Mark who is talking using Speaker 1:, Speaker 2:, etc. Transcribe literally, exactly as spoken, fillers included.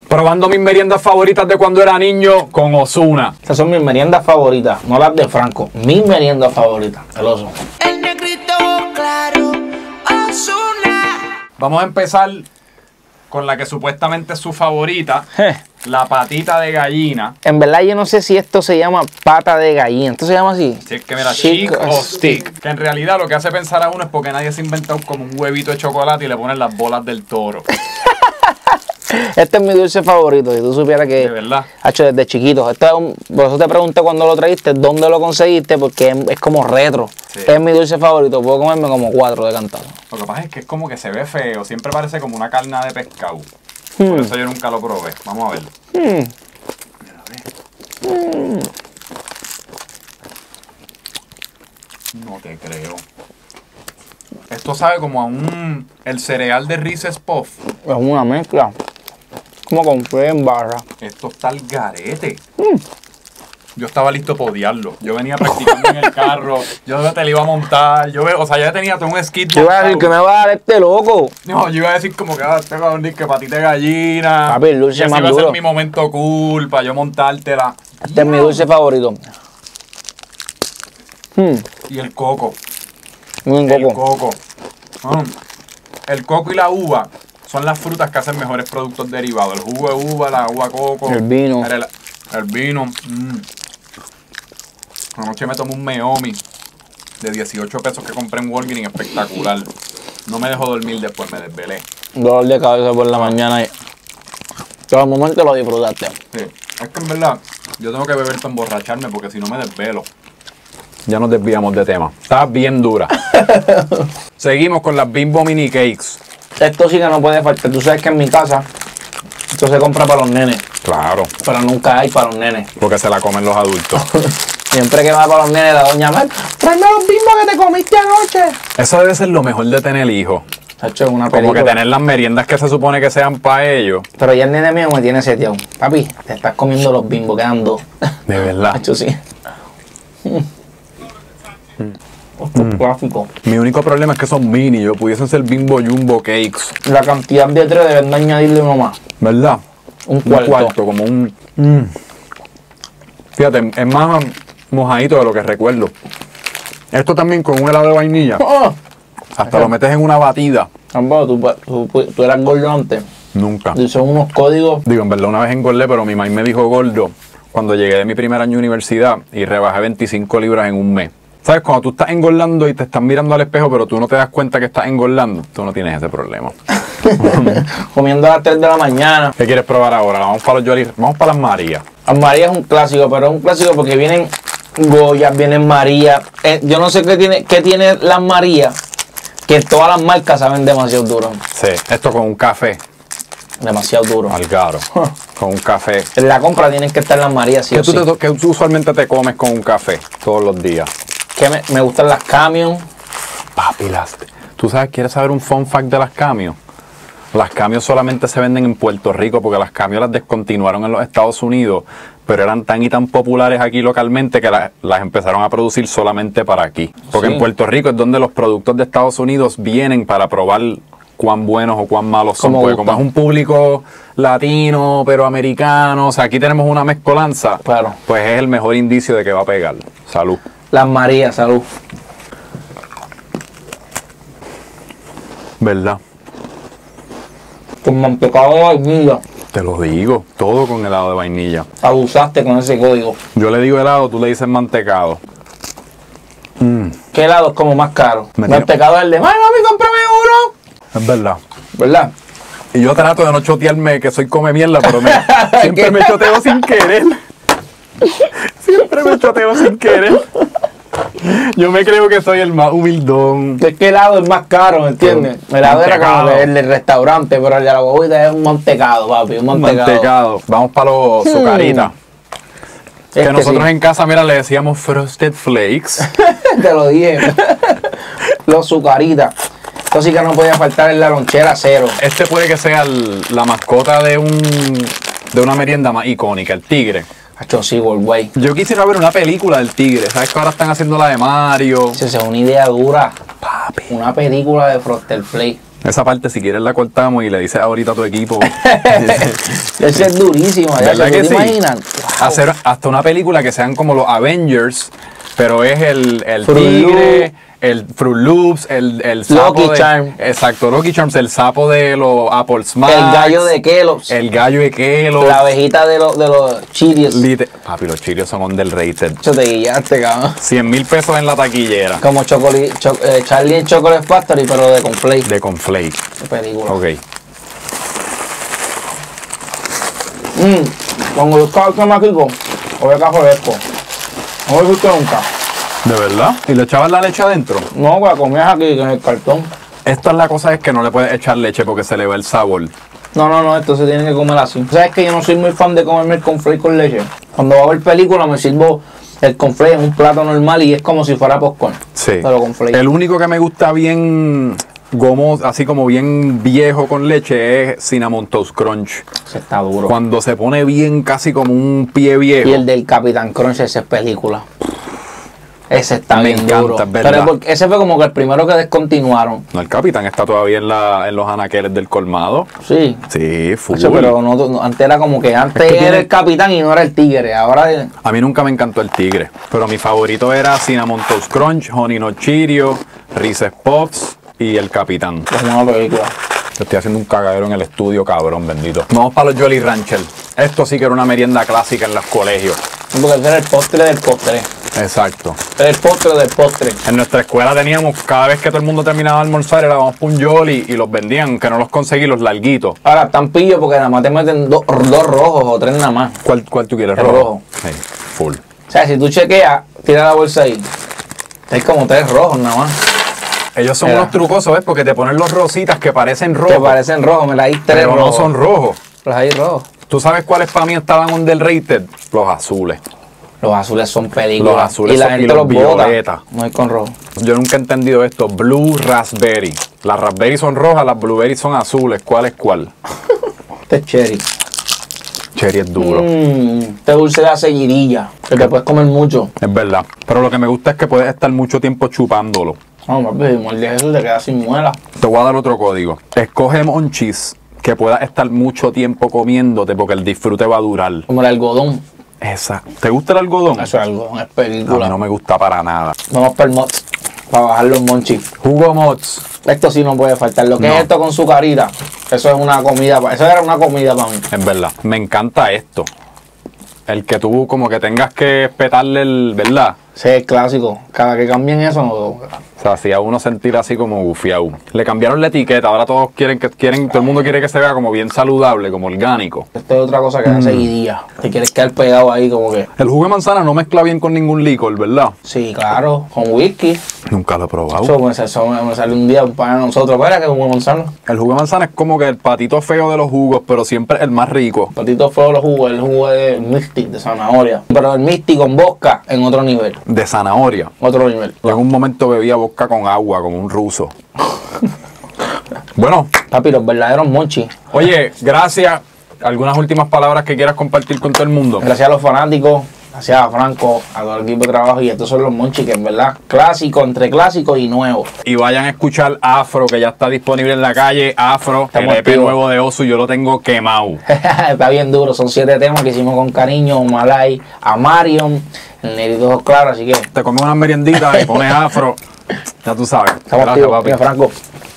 Speaker 1: Probando mis meriendas favoritas de cuando era niño con Ozuna.
Speaker 2: Esas son mis meriendas favoritas, no las de Franco. Mis meriendas favoritas, el oso.
Speaker 3: El negrito claro, Ozuna.
Speaker 1: Vamos a empezar con la que supuestamente es su favorita,
Speaker 2: Je.
Speaker 1: la patita de gallina.
Speaker 2: En verdad yo no sé si esto se llama pata de gallina. ¿Esto se llama así?
Speaker 1: Si es que mira,
Speaker 2: Chick
Speaker 1: chick
Speaker 2: o
Speaker 1: o stick. Que en realidad lo que hace pensar a uno es porque nadie se ha inventado como un huevito de chocolate y le ponen las bolas del toro.
Speaker 2: Este es mi dulce favorito. Si tú supieras que...
Speaker 1: De verdad.
Speaker 2: Hacho, desde chiquito. Esto es un- por eso te pregunté cuando lo trajiste, dónde lo conseguiste, porque es, es como retro.
Speaker 1: Sí.
Speaker 2: Es mi dulce favorito. Puedo comerme como cuatro de cantado.
Speaker 1: Lo que pasa es que es como que se ve feo. Siempre parece como una carne de pescado.
Speaker 2: Hmm.
Speaker 1: Por eso yo nunca lo probé. Vamos a verlo.
Speaker 2: Mm.
Speaker 1: Mira, ve. No te creo. Esto sabe como a un... El cereal de Reese's Puff.
Speaker 2: Es una mezcla. Como con fe en barra.
Speaker 1: Esto está al garete. Yo estaba listo para odiarlo. Yo venía practicando en el carro. Yo te lo iba a montar. Yo, ve- o sea, ya tenía todo un skit.
Speaker 2: Yo iba a decir
Speaker 1: montado.
Speaker 2: que me va a dar este loco.
Speaker 1: No, yo iba a decir como que, ah, este cabrón, que patita de gallina.
Speaker 2: Papi, el dulce
Speaker 1: Y ese
Speaker 2: más
Speaker 1: iba a ser
Speaker 2: duro.
Speaker 1: mi momento cool para yo montártela.
Speaker 2: Este es mi dulce favorito. Mm.
Speaker 1: Y el coco.
Speaker 2: Un
Speaker 1: El
Speaker 2: coco.
Speaker 1: coco. Mm. El coco y la uva son las frutas que hacen mejores productos derivados. El jugo de uva, la uva coco.
Speaker 2: El vino.
Speaker 1: El, el vino. Mm. Anoche me tomé un Meomi de dieciocho pesos que compré en Walgreens, espectacular. No me dejó dormir después, me desvelé.
Speaker 2: Dolor de cabeza por la mañana. Y... Pero al momento lo disfrutaste.
Speaker 1: Sí. Es que en verdad, yo tengo que beber para emborracharme porque si no me desvelo. Ya nos desviamos de tema. Está bien dura. Seguimos con las Bimbo Mini Cakes.
Speaker 2: Esto sí que no puede faltar. Tú sabes que en mi casa esto se compra para los nenes.
Speaker 1: Claro,
Speaker 2: Pero nunca hay para los nenes.
Speaker 1: porque se la comen los adultos.
Speaker 2: Siempre que va para los nenes, la doña Mar, tráeme los bimbos que te comiste anoche.
Speaker 1: Eso debe ser lo mejor de tener hijos.
Speaker 2: Hacho, es una
Speaker 1: Como
Speaker 2: película.
Speaker 1: que tener las meriendas que se supone que sean para ellos.
Speaker 2: Pero ya el nene mío me tiene seteado. Papi, te estás comiendo los bimbos, quedan dos.
Speaker 1: De verdad.
Speaker 2: Hacho, sí. Esto es clásico.
Speaker 1: Mi único problema es que son mini. Yo pudiesen ser Bimbo Jumbo Cakes.
Speaker 2: La cantidad de tres deben de añadirle uno más.
Speaker 1: ¿Verdad?
Speaker 2: Un cuarto.
Speaker 1: como un... mm. Fíjate, es más mojadito de lo que recuerdo. Esto también con un helado de vainilla.
Speaker 2: ¡Oh!
Speaker 1: Hasta lo metes en una batida.
Speaker 2: Tampoco, tú, tú, tú eras gordo antes.
Speaker 1: Nunca.
Speaker 2: Y son unos códigos.
Speaker 1: Digo, en verdad una vez engordé, pero mi mamá me dijo gordo cuando llegué de mi primer año de universidad y rebajé veinticinco libras en un mes. ¿Sabes? Cuando tú estás engordando y te estás mirando al espejo, pero tú no te das cuenta que estás engordando, tú no tienes ese problema.
Speaker 2: Comiendo a las tres de la mañana.
Speaker 1: ¿Qué quieres probar ahora? Vamos para los Jolly, vamos para las Marías.
Speaker 2: Las Marías es un clásico, pero es un clásico porque vienen Goyas, vienen María. Eh, yo no sé qué tiene, qué tiene las Marías, que todas las marcas saben demasiado duro.
Speaker 1: Sí, esto con un café,
Speaker 2: Demasiado duro.
Speaker 1: Algaro, con un café.
Speaker 2: En la compra tienen que estar las Marías, sí
Speaker 1: ¿Qué
Speaker 2: o
Speaker 1: tú,
Speaker 2: sí.
Speaker 1: te- qué tú usualmente te comes con un café todos los días?
Speaker 2: Que me, me gustan las Camion.
Speaker 1: Papi, las... ¿Tú sabes, quieres saber un fun fact de las Camio? Las Camio solamente se venden en Puerto Rico porque las Camio las descontinuaron en los Estados Unidos, pero eran tan y tan populares aquí localmente que la- las empezaron a producir solamente para aquí. Porque
Speaker 2: Sí.
Speaker 1: en Puerto Rico es donde los productos de Estados Unidos vienen para probar cuán buenos o cuán malos son.
Speaker 2: Como
Speaker 1: Porque
Speaker 2: gusta.
Speaker 1: como es un público latino, pero americano, o sea, aquí tenemos una mezcolanza,
Speaker 2: Claro.
Speaker 1: pues es el mejor indicio de que va a pegar. Salud.
Speaker 2: Las Marías, salud.
Speaker 1: ¿Verdad?
Speaker 2: Con mantecado de vainilla.
Speaker 1: Te lo digo, todo con helado de vainilla.
Speaker 2: Abusaste con ese código.
Speaker 1: Yo le digo helado, tú le dices mantecado.
Speaker 2: ¿Qué helado es como más caro?
Speaker 1: Me tiene-
Speaker 2: Mantecado es el de, ¡ay, mami, cómprame uno!
Speaker 1: Es verdad.
Speaker 2: ¿Verdad?
Speaker 1: Y yo trato de no chotearme que soy come mierda, pero me, siempre me choteo sin querer. Siempre me choteo sin querer. Yo me creo que soy el más humildón.
Speaker 2: Es que helado es más caro, ¿me entiendes? El helado era como
Speaker 1: Mantecado.
Speaker 2: el del restaurante, pero el de la bobita es un mantecado, papi, un mantecado.
Speaker 1: Mantecado. Vamos para los sucaritas.
Speaker 2: Es
Speaker 1: Que nosotros
Speaker 2: sí.
Speaker 1: en casa, mira, le decíamos Frosted Flakes.
Speaker 2: Te lo dije. Los sucaritas. Esto sí que no podía faltar en la lonchera cero.
Speaker 1: Este puede que sea el- la mascota de un de una merienda más icónica, el tigre.
Speaker 2: Hacho, sí, güey.
Speaker 1: Yo quisiera ver una película del tigre. ¿Sabes que ahora están haciendo la de Mario?
Speaker 2: Esa es una idea dura. Papi. Una película de Frosted Flake.
Speaker 1: Esa parte, si quieres, la cortamos y le dices ahorita a tu equipo.
Speaker 2: Ese es durísimo. Ya,
Speaker 1: ¿Verdad
Speaker 2: ¿te
Speaker 1: que sí?
Speaker 2: imaginas? Wow.
Speaker 1: Hacer hasta una película que sean como los Avengers, pero es el, el
Speaker 2: Fruit
Speaker 1: tigre,
Speaker 2: Loop.
Speaker 1: el Fruit Loops, el, el sapo
Speaker 2: Lucky
Speaker 1: de...
Speaker 2: Charm.
Speaker 1: Exacto, Lucky Charms, el sapo de los Apple Smash.
Speaker 2: El gallo de Kellogg's.
Speaker 1: El gallo de Kellogg's.
Speaker 2: La abejita de los, de los Cheerios.
Speaker 1: Lite- Papi, los Cheerios son underrated.
Speaker 2: Yo te guillaste, cabrón.
Speaker 1: cien mil pesos en la taquillera
Speaker 2: Como Chocoli- Cho- eh, Charlie and Chocolate Factory, pero de Conflake.
Speaker 1: de Conflake.
Speaker 2: De película.
Speaker 1: Ok.
Speaker 2: Mm, cuando buscaba el chamaquico, oveja fresco. No lo visto nunca.
Speaker 1: ¿De verdad? ¿Y le echabas la leche adentro?
Speaker 2: No, la comías aquí en el cartón.
Speaker 1: Esta es la cosa, es que no le puedes echar leche porque se le va el sabor.
Speaker 2: No, no, no, esto se tiene que comer así. ¿Sabes que yo no soy muy fan de comerme el conflake con leche? Cuando va a ver película me sirvo el conflake en un plato normal y es como si fuera popcorn.
Speaker 1: Sí.
Speaker 2: Pero con flake.
Speaker 1: El único que me gusta bien gomo, así como bien viejo con leche, es Cinnamon Toast Crunch.
Speaker 2: Ese está duro.
Speaker 1: Cuando se pone bien casi como un pie viejo.
Speaker 2: Y el del Capitán Crunch, ese es película. Ese está
Speaker 1: Me
Speaker 2: bien
Speaker 1: encanta,
Speaker 2: duro.
Speaker 1: es verdad.
Speaker 2: Pero es porque ese fue como que el primero que descontinuaron.
Speaker 1: No, el Capitán está todavía en, la, en los anaqueles del colmado.
Speaker 2: Sí.
Speaker 1: Sí, full.
Speaker 2: Eso, pero no, no, antes era como que antes
Speaker 1: Es que
Speaker 2: era
Speaker 1: tiene-
Speaker 2: el capitán y no era el tigre. Ahora
Speaker 1: A mí nunca me encantó el tigre, pero mi favorito era Cinnamon Toast Crunch, Honey Nut Cheerio, Reese's Puffs y el Capitán.
Speaker 2: es una película.
Speaker 1: Te estoy haciendo un cagadero en el estudio, cabrón, bendito. Vamos para los Jolly Rancher. Esto sí que era una merienda clásica en los colegios.
Speaker 2: Porque ese era el postre del postre.
Speaker 1: Exacto.
Speaker 2: Era el postre del postre.
Speaker 1: En nuestra escuela teníamos, cada vez que todo el mundo terminaba de almorzar, era vamos por un Jolly y los vendían, que no los conseguí, los larguitos.
Speaker 2: Ahora están pillos porque nada más te meten do- dos rojos o tres nada más.
Speaker 1: ¿Cuál, cuál tú quieres?
Speaker 2: El rojo.
Speaker 1: Sí, full.
Speaker 2: O sea, si tú chequeas, tira la bolsa ahí. Hay como tres rojos nada más.
Speaker 1: Ellos son
Speaker 2: Mira.
Speaker 1: unos trucosos, ¿ves? Porque te ponen los rositas que parecen
Speaker 2: Que
Speaker 1: rojos,
Speaker 2: parecen rojos, me la di tres
Speaker 1: pero no
Speaker 2: rojos.
Speaker 1: son rojos.
Speaker 2: Los hay rojos.
Speaker 1: ¿Tú sabes cuáles para mí estaban underrated? Los azules.
Speaker 2: Los azules son películas.
Speaker 1: Los azules
Speaker 2: y la
Speaker 1: son- y
Speaker 2: gente
Speaker 1: los
Speaker 2: los bota.
Speaker 1: violetas.
Speaker 2: No hay con rojo.
Speaker 1: Yo nunca he entendido esto. Blue Raspberry. Las raspberry son rojas, las blueberry son azules. ¿Cuál es cuál?
Speaker 2: Este es cherry.
Speaker 1: Cherry es duro.
Speaker 2: Mmm, este dulce de seguidilla. Que te puedes comer mucho.
Speaker 1: Es verdad. Pero lo que me gusta es que puedes estar mucho tiempo chupándolo.
Speaker 2: No, papi, si muerdes eso te quedas sin muela.
Speaker 1: Te voy a dar otro código. Escoge monchis que puedas estar mucho tiempo comiéndote porque el disfrute va a durar.
Speaker 2: Como el algodón.
Speaker 1: Esa. ¿Te gusta el algodón?
Speaker 2: Eso es algodón, es
Speaker 1: A mí
Speaker 2: película.
Speaker 1: no me gusta para nada.
Speaker 2: Vamos para el Mott's. Para bajar los monchis.
Speaker 1: Jugo Mott's.
Speaker 2: Esto sí no puede faltar. Lo que
Speaker 1: No.
Speaker 2: es esto con su carita. Eso es una comida. pa- Eso era una comida para mí.
Speaker 1: Es verdad. Me encanta esto. El que tú como que tengas que petarle el... ¿Verdad?
Speaker 2: Ese es clásico. Cada que cambien eso, no.
Speaker 1: O sea, hacía uno sentir así como gufiado. Le cambiaron la etiqueta. Ahora todos quieren que... quieren todo el mundo quiere que se vea como bien saludable, como orgánico.
Speaker 2: Esto es otra cosa que
Speaker 1: Mm.
Speaker 2: da seguidilla. Te quieres quedar pegado ahí como que.
Speaker 1: El jugo de manzana no mezcla bien con ningún licor, ¿verdad?
Speaker 2: Sí, claro. Con whisky.
Speaker 1: Nunca lo he probado.
Speaker 2: Eso, pues, eso me, me salió un día para nosotros. Espera que como Gonzalo.
Speaker 1: El jugo de manzana es como que el patito feo de los jugos, pero siempre el más rico.
Speaker 2: Patito fue los jugos. El jugo de Mystic, de zanahoria. Pero el Mystic con vodka en otro nivel.
Speaker 1: De zanahoria.
Speaker 2: Otro nivel.
Speaker 1: Yo en un momento bebía vodka con agua, como un ruso. Bueno,
Speaker 2: Papi, los verdaderos monchis.
Speaker 1: oye, gracias. ¿Algunas últimas palabras que quieras compartir con todo el mundo?
Speaker 2: Gracias a los fanáticos, gracias a Franco, a todo el equipo de trabajo. Y estos son los monchis que en verdad, clásico, entre clásico y nuevo.
Speaker 1: Y vayan a escuchar Afro, que ya está disponible en la calle. Afro,
Speaker 2: Estamos
Speaker 1: el E P
Speaker 2: activos.
Speaker 1: nuevo de Osu, yo lo tengo quemado.
Speaker 2: Está bien duro. Son siete temas que hicimos con cariño. Malay, a Marion, el negrito ojos claros. Así que
Speaker 1: Te comes unas merienditas y pones Afro. Ya tú sabes.
Speaker 2: estamos
Speaker 1: Gracias,
Speaker 2: activos.
Speaker 1: papi.
Speaker 2: Mira, Franco.